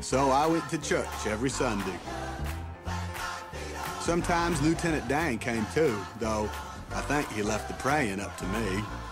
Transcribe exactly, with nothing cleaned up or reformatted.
So I went to church every Sunday. Sometimes Lieutenant Dan came too, though I think he left the praying up to me.